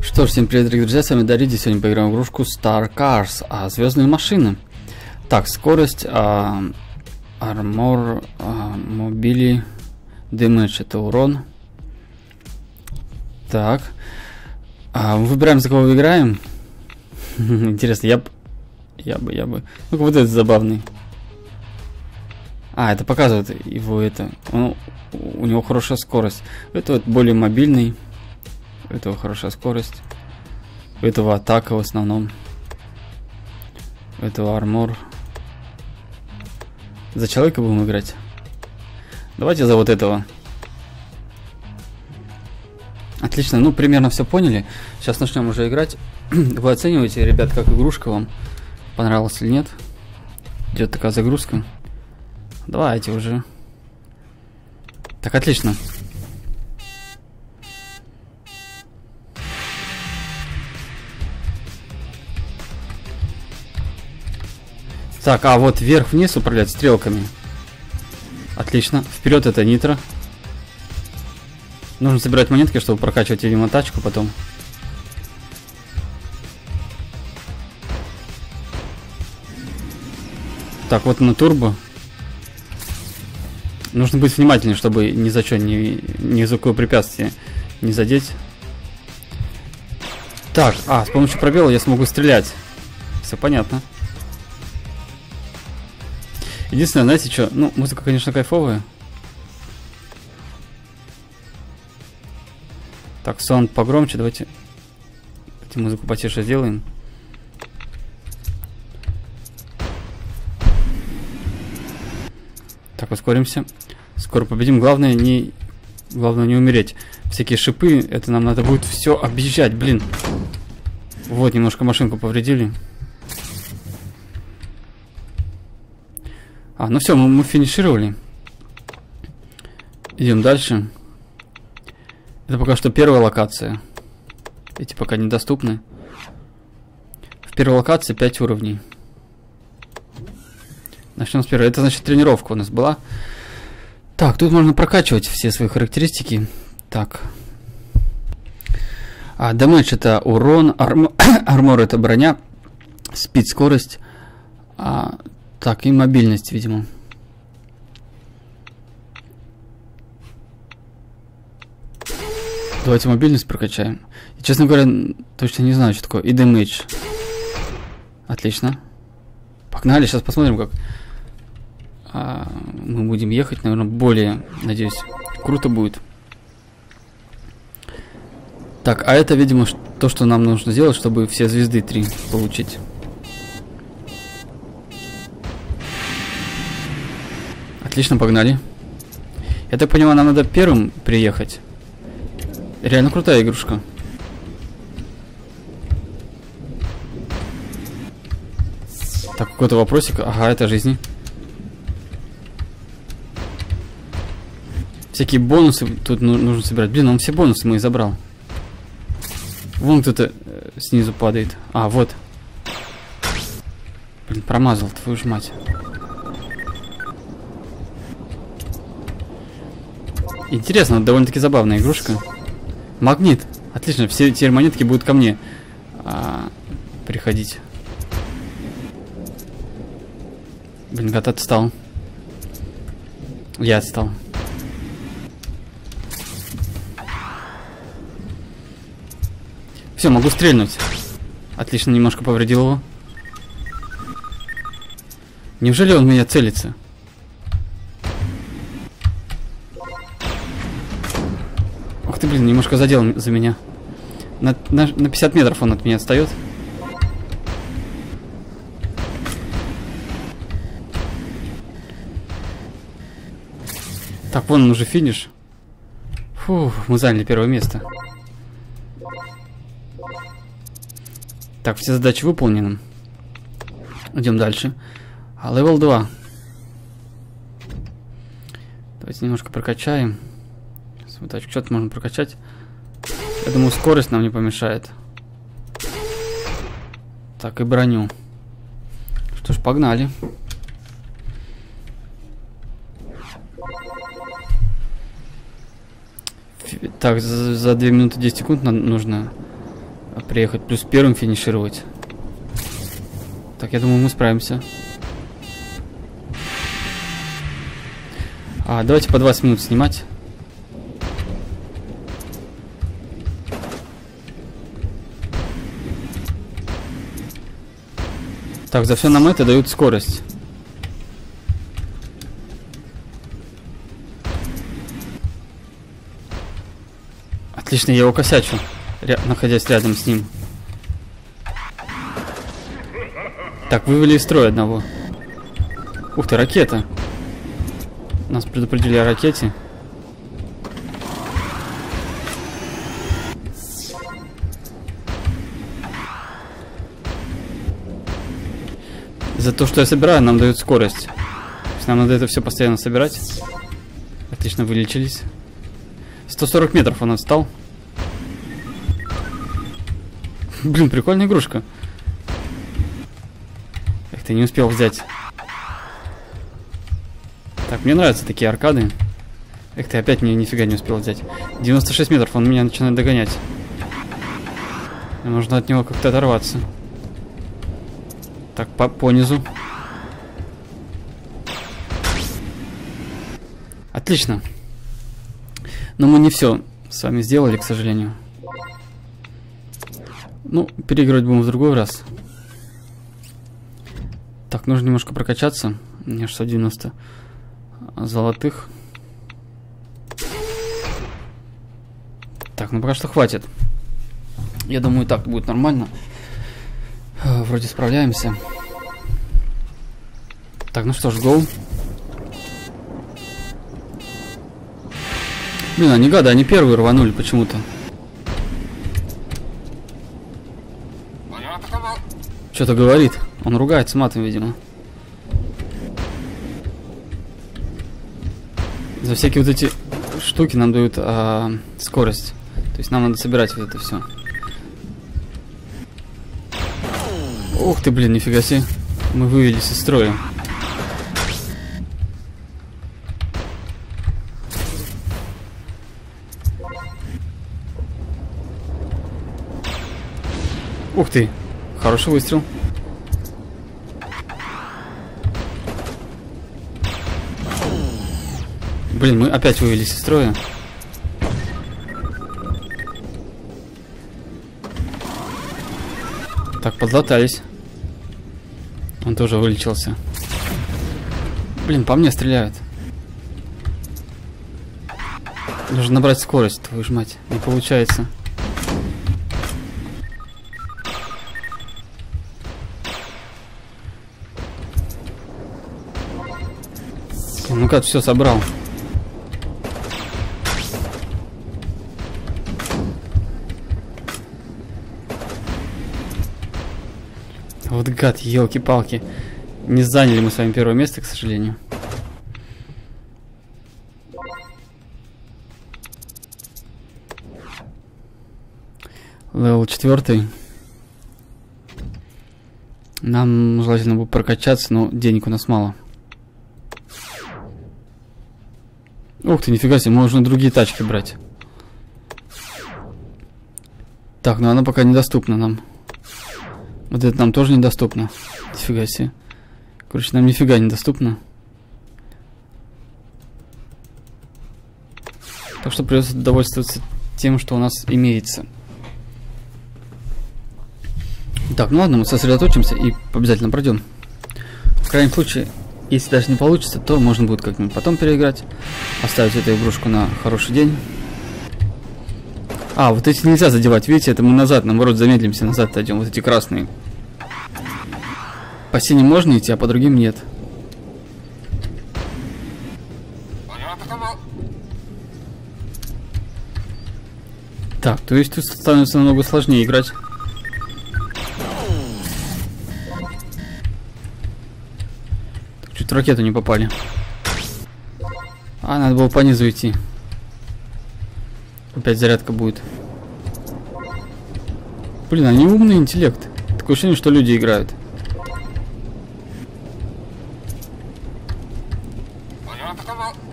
Что ж, всем привет, дорогие друзья, с вами Дариди. Сегодня поиграем в игрушку Star Cars, звездные машины. Так, скорость, армор, мобили, damage — это урон. Так, выбираем, за кого играем. Интересно, я бы. Ну-ка, вот этот забавный. Это показывает его это. У него хорошая скорость. Это вот более мобильный. У этого хорошая скорость. У этого атака в основном. У этого армор. За человека будем играть. Давайте за вот этого. Отлично, ну примерно все поняли. Сейчас начнем уже играть. Вы оцениваете, ребят, как игрушка вам понравилась или нет? Идет такая загрузка. Давайте уже. Так, отлично. Так, вот вверх-вниз управлять стрелками. Отлично. Вперед это нитро. Нужно собирать монетки, чтобы прокачивать, видимо, тачку потом. Так, вот на турбо. Нужно быть внимательнее, чтобы ни за что, ни за какое препятствие не задеть. Так, с помощью пробела я смогу стрелять. Все понятно. Единственное, знаете что? Ну, музыка, конечно, кайфовая. Так, саунд погромче. Давайте музыку потише сделаем. Так, ускоримся. Скоро победим. Главное не умереть. Всякие шипы, это нам надо будет все объезжать, блин. Вот, немножко машинку повредили. Ну все, мы финишировали. Идем дальше. Это пока что первая локация. Эти пока недоступны. В первой локации 5 уровней. Начнем с первой. Это значит тренировка у нас была. Так, тут можно прокачивать все свои характеристики. Так. Damage — это урон. Армор — это броня. Спид — скорость. Так, и мобильность, видимо. Давайте мобильность прокачаем. И, честно говоря, точно не знаю, что такое. И damage. Отлично. Погнали, сейчас посмотрим, как мы будем ехать. Наверное, более, надеюсь, круто будет. Так, это, видимо, то, что нам нужно сделать, чтобы все звезды 3 получить. Отлично, погнали. Я так понимаю, нам надо первым приехать. Реально крутая игрушка. Так, какой-то вопросик. Это жизни. Всякие бонусы тут нужно собирать. Блин, он все бонусы мы и забрал. Вон кто-то снизу падает. Вот. Блин, промазал, твою ж мать. Интересно, довольно-таки забавная игрушка. Магнит. Отлично, все теперь монетки будут ко мне приходить. Блин, гад отстал. Я отстал. Все, могу стрельнуть. Отлично, немножко повредил его. Неужели он в меня целится? Ох ты, блин, немножко задел за меня. На 50 метров он от меня отстает. Так, вон он уже финиш. Фух, мы заняли первое место. Так, все задачи выполнены. Идем дальше. Левел 2. Давайте немножко прокачаем. Что-то можно прокачать. Я думаю, скорость нам не помешает. Так, и броню. Что ж, погнали. Так, за 2 минуты 10 секунд нужно приехать, плюс первым финишировать. Так, я думаю, мы справимся. Давайте по 20 минут снимать. Так, за все нам это дают скорость. Отлично, я его косячу, находясь рядом с ним. Так, вывели из строя одного. Ух ты, ракета. Нас предупредили о ракете. За то, что я собираю, нам дают скорость. То есть нам надо это все постоянно собирать. Отлично, вылечились. 140 метров он отстал. Блин, прикольная игрушка. Эх, ты не успел взять. Так, мне нравятся такие аркады. Эх, ты опять нифига не успел взять. 96 метров, он меня начинает догонять. Мне нужно от него как-то оторваться. Так, по низу. Отлично. Но мы не все с вами сделали, к сожалению. Ну, переигрывать будем в другой раз. Так, нужно немножко прокачаться. У меня 690 золотых. Так, ну пока что хватит. Я думаю, так будет нормально. Вроде справляемся. Так, ну что ж, гоу. Блин, они гады, они первые рванули почему-то. Что-то говорит. Он ругается матом, видимо. За всякие вот эти штуки нам дают скорость. То есть нам надо собирать вот это все. Ух ты, блин, нифига себе. Мы вывелись из строя. Ух ты, хороший выстрел. Блин, мы опять вывелись из строя. Так, подлатались. Он тоже вылечился. Блин, по мне стреляют. Нужно набрать скорость, твою ж мать. Не получается. Ну-ка, все собрал. Вот гад, елки-палки. Не заняли мы с вами первое место, к сожалению. Левел 4. Нам желательно будет прокачаться, но денег у нас мало. Ух ты, нифига себе, можно другие тачки брать. Так, но она пока недоступна нам. Вот это нам тоже недоступно. Нифига себе. Короче, нам нифига недоступно. Так что придется довольствоваться тем, что у нас имеется. Так, ну ладно, мы сосредоточимся и обязательно пройдем. В крайнем случае, если даже не получится, то можно будет как-нибудь потом переиграть. Оставить эту игрушку на хороший день. Вот эти нельзя задевать. Видите, это мы назад, наоборот, замедлимся, назад отойдем. Вот эти красные. По синим можно идти, а по другим нет. Так, то есть тут становится намного сложнее играть. Так, чуть в ракету не попали. Надо было по низу идти. Опять зарядка будет. Блин, они умный интеллект. Такое ощущение, что люди играют.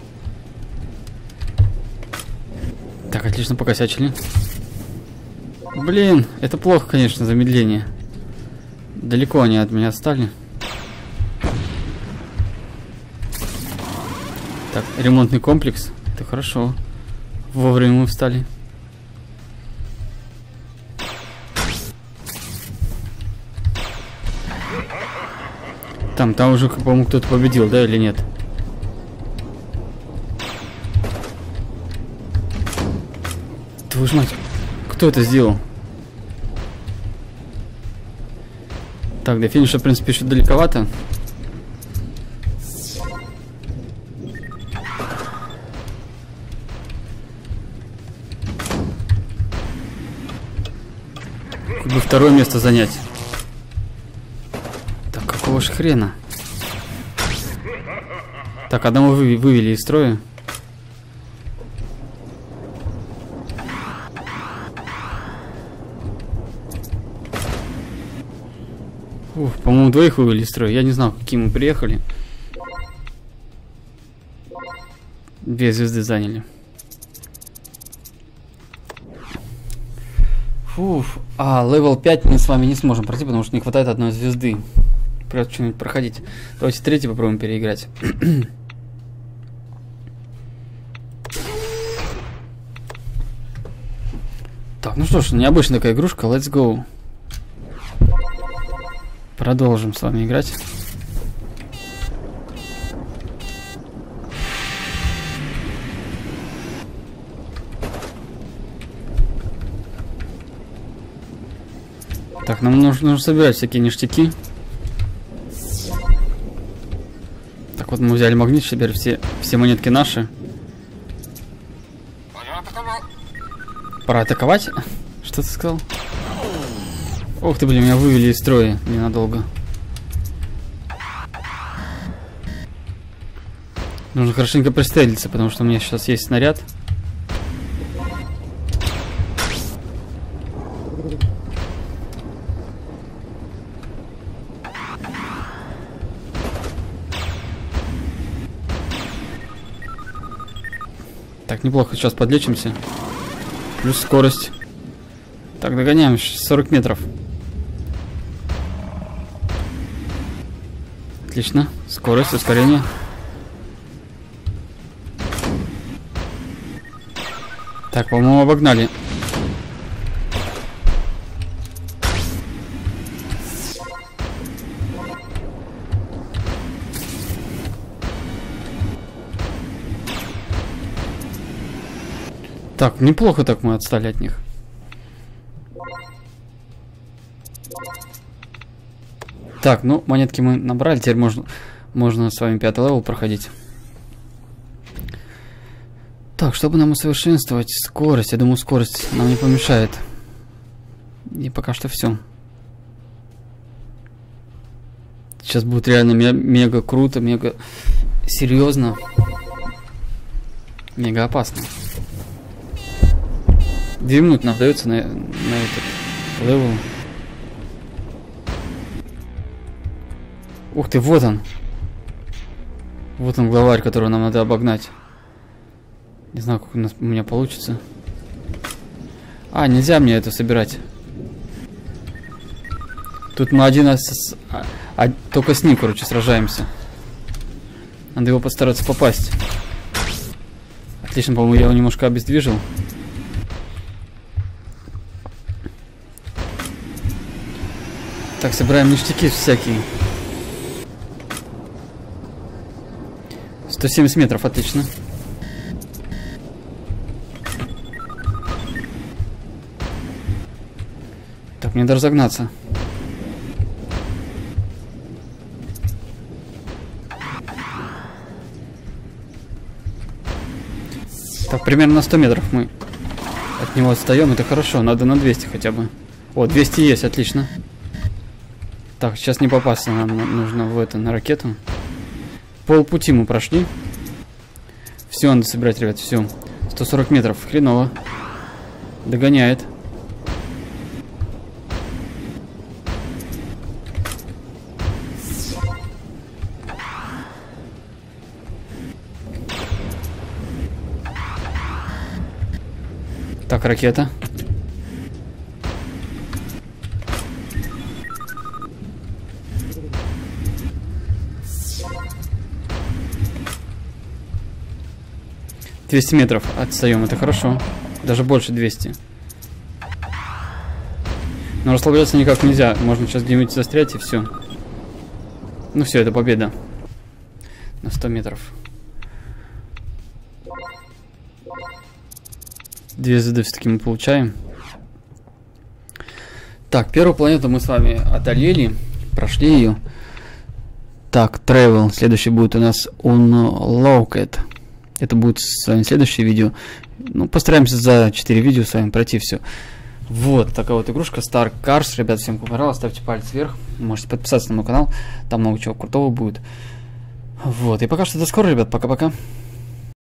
Так, отлично покосячили. Блин, это плохо, конечно, замедление. Далеко они от меня отстали. Так, ремонтный комплекс. Это хорошо. Вовремя мы встали. Там уже, по-моему, кто-то победил, да, или нет? Твою ж мать, кто это сделал? Так, до финиша, в принципе, еще далековато. Хоть бы второе место занять. Так, какого ж хрена? Так, одного вывели из строя. По-моему, двоих вывели из строя. Я не знал, какие мы приехали. 2 звезды заняли. Фуф. Левел 5 мы с вами не сможем пройти, потому что не хватает одной звезды. Придется что-нибудь проходить. Давайте 3 попробуем переиграть. Так, ну что ж, необычная такая игрушка. Let's go. Продолжим с вами играть. Так, нам нужно собирать всякие ништяки. Так, вот мы взяли магнит, теперь все монетки наши. Пора атаковать? Что ты сказал? Ух ты, блин, меня вывели из строя ненадолго. Нужно хорошенько пристрелиться, потому что у меня сейчас есть снаряд. Так, неплохо, сейчас подлечимся. Плюс скорость. Так, догоняем, 40 метров. Отлично. Скорость, ускорение. Так, по-моему, обогнали. Так, неплохо так мы отстали от них. Так, ну, монетки мы набрали, теперь можно с вами 5-й левел проходить. Так, чтобы нам усовершенствовать скорость, я думаю, скорость нам не помешает. И пока что все. Сейчас будет реально мега круто, мега серьезно, мега опасно. 2 минуты нам дается на этот левел. Ух ты, вот он. Вот он, главарь, которого нам надо обогнать. Не знаю, как у меня получится. Нельзя мне это собирать. Тут мы только с ним, короче, сражаемся. Надо его постараться попасть. Отлично, по-моему, я его немножко обездвижил. Так, собираем ништяки всякие. 170 метров, отлично. Так, мне надо разогнаться. Так, примерно на 100 метров мы от него отстаем. Это хорошо, надо на 200 хотя бы. О, 200 есть, отлично. Так, сейчас не попасться, нам нужно на ракету. Полпути мы прошли. Все, надо собирать, ребят, все. 140 метров, хреново. Догоняет. Так, ракета. 200 метров отстаем, это хорошо. Даже больше 200. Но расслабляться никак нельзя. Можно сейчас где-нибудь застрять и все. Ну все, это победа. На 100 метров. 2 звезды все-таки мы получаем. Так, первую планету мы с вами одолели. Прошли ее. Так, Travel. Следующий будет у нас Unlocked. Это будет с вами следующее видео. Ну, постараемся за 4 видео с вами пройти все. Вот такая вот игрушка Star Cars. Ребят, всем понравилось. Ставьте палец вверх. Можете подписаться на мой канал. Там много чего крутого будет. Вот. И пока что до скоро, ребят. Пока-пока.